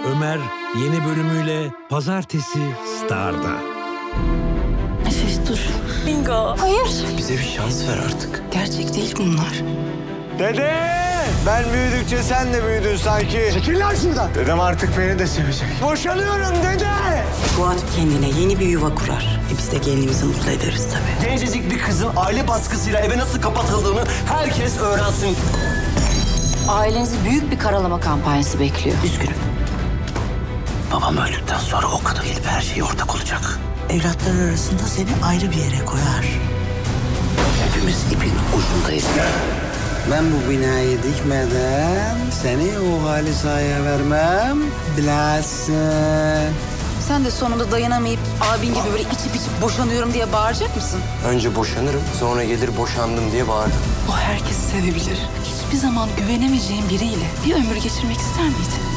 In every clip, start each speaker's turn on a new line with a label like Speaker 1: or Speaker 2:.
Speaker 1: Ömer yeni bölümüyle Pazartesi Star'da.
Speaker 2: Dur.
Speaker 3: Bingo.
Speaker 2: Hayır.
Speaker 4: Bize bir şans ver artık.
Speaker 2: Gerçek değil bunlar.
Speaker 5: Dede! Ben büyüdükçe sen de büyüdün sanki. Çekil lan şuradan. Dedem artık beni de sevecek. Boşanıyorum dede!
Speaker 2: Fuat kendine yeni bir yuva kurar. Biz de gelinimizi mutlu ederiz tabii.
Speaker 4: Gencecik bir kızın aile baskısıyla eve nasıl kapatıldığını herkes öğrensin.
Speaker 2: Ailenizi büyük bir karalama kampanyası bekliyor. Üzgünüm.
Speaker 4: Babam öldükten sonra o kadın gelip her şeye ortak olacak.
Speaker 6: Evlatlar arasında seni ayrı bir yere koyar.
Speaker 4: Hepimiz ipin ucundayız.
Speaker 6: Ben bu binayı dikmeden seni o Halisa'ya vermem, bilesin.
Speaker 2: Sen de sonunda dayanamayıp abin gibi böyle içip boşanıyorum diye bağıracak mısın?
Speaker 4: Önce boşanırım, sonra gelir boşandım diye bağırdım.
Speaker 2: O herkesi sevebilir. Hiçbir zaman güvenemeyeceğin biriyle bir ömür geçirmek ister miydin?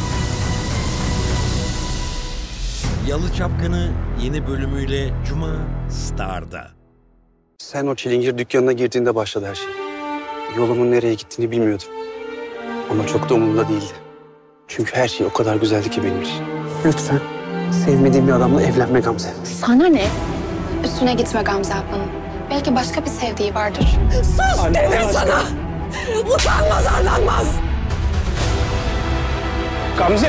Speaker 1: Yalı Çapkını yeni bölümüyle Cuma Star'da.
Speaker 7: Sen o çilingir dükkanına girdiğinde başladı her şey. Yolumun nereye gittiğini bilmiyordum. Ama çok da umurumda değildi. Çünkü her şey o kadar güzeldi ki benim için. Lütfen sevmediğim bir adamla evlenme Gamze.
Speaker 8: Sana ne? Üstüne gitme Gamze ablanın. Belki başka bir sevdiği vardır.
Speaker 3: Sus dedim sana. Utanmaz arlanmaz.
Speaker 5: Gamze!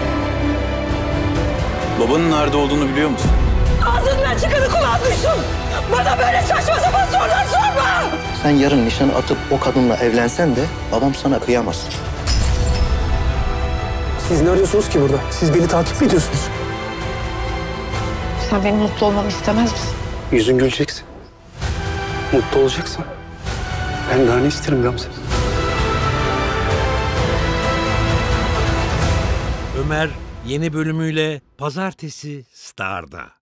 Speaker 9: Babanın nerede olduğunu biliyor musun?
Speaker 3: Ağzından çıkanı kulağın duysun. Bana böyle saçma sapan sorular sorma.
Speaker 10: Sen yarın nişan atıp o kadınla evlensen de babam sana kıyamaz.
Speaker 7: Siz ne arıyorsunuz ki burada? Siz beni takip mi ediyorsunuz?
Speaker 8: Sen benim mutlu olmamı istemez misin?
Speaker 7: Yüzün güleceksin. Mutlu olacaksın. Ben daha ne isterim Gamze?
Speaker 1: Ömer yeni bölümüyle Pazartesi Star'da.